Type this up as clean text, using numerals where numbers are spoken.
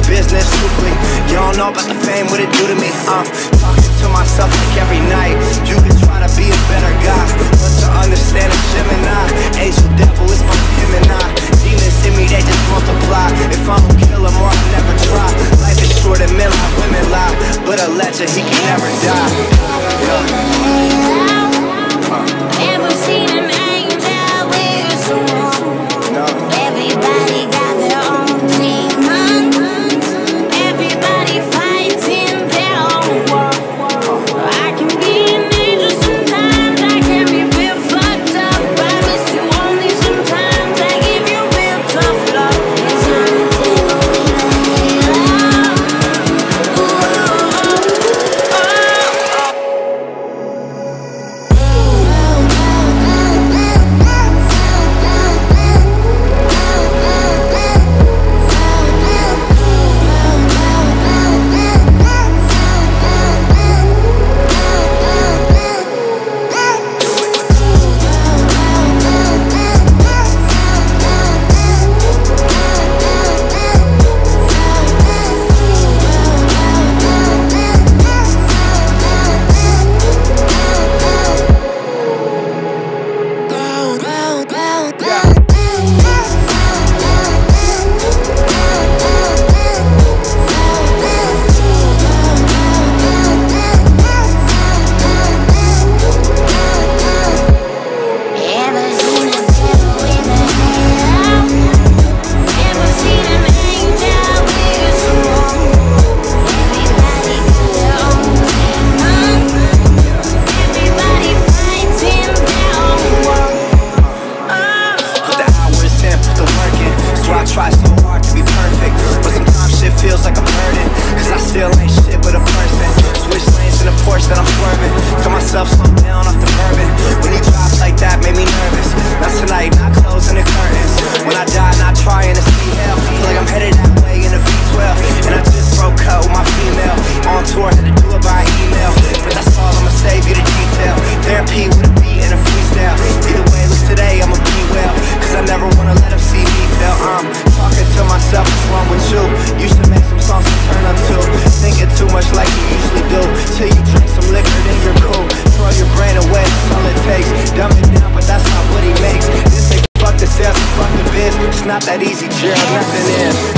business truthfully. You don't know about the fame, what it do to me. Talking to myself like every night. You can try to be a better guy, but to understand a Gemini, angel devil is my Gemini. Demons in me, they just multiply. If I don't kill them or I never try. Life is short and men lie, women lie, but a legend, he can never die. Never seen an angel with someone. No. Everybody got their own demons. Everybody fighting their own war. I can be an angel sometimes, I can be real fucked up. I miss you only sometimes, I give you real tough love. 'Cause I'm a devil with a halo. Slow down off the bourbon. When you drop like that, made me nervous. Not tonight, not closing the curtains. When I die, not trying to see hell. Feel like I'm headed that way in a V12. And I just broke up with my female. On tour, had to do it by email. But that's all, I'ma save you the detail. Therapy with a beat and a freestyle. Either way, look today, I'ma be well. Cause I never wanna let them see me fail. Talking to myself, what's wrong with you? Used to make some songs to turn up to. Thinking too much like you usually do. Till you drink some liquor, then you're cool. Throw your brain away, that's all it takes. Dumb it down, but that's not what he makes. This ain't fuck the sales, fuck the biz. It's not that easy, Gerald, nothing is.